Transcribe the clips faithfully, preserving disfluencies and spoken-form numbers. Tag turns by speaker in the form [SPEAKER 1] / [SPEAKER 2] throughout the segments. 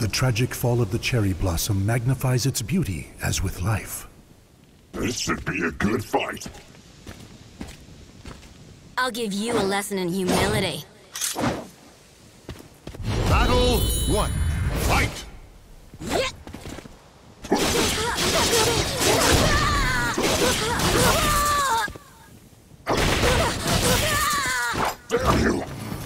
[SPEAKER 1] The tragic fall of the cherry blossom magnifies its beauty as with life.
[SPEAKER 2] This should be a good fight.
[SPEAKER 3] I'll give you a lesson in humility.
[SPEAKER 2] Battle one. Fight!
[SPEAKER 3] Yeah.
[SPEAKER 2] Dare you!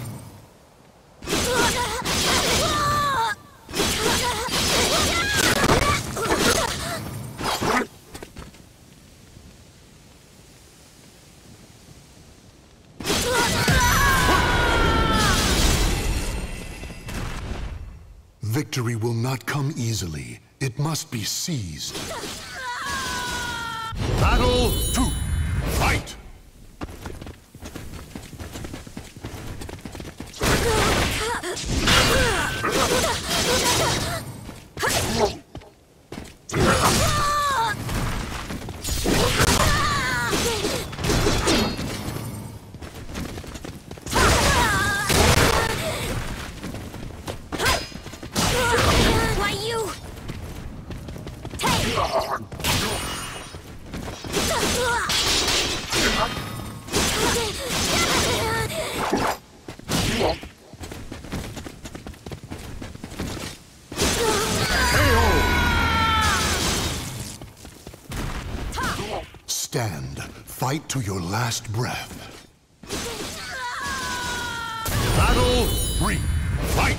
[SPEAKER 1] Victory will not come easily. It must be seized.
[SPEAKER 2] Battle two. Fight!
[SPEAKER 3] Why you? Take.
[SPEAKER 1] Stand. Fight to your last breath.
[SPEAKER 2] Battle three. Fight!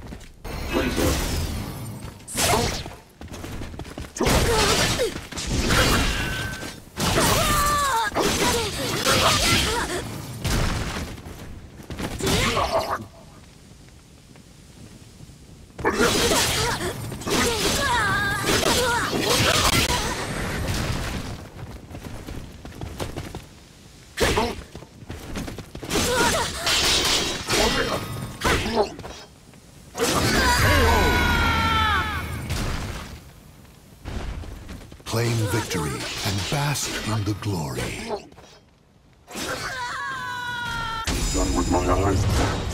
[SPEAKER 1] Claim victory and bask in the glory.
[SPEAKER 2] Done with my eyes.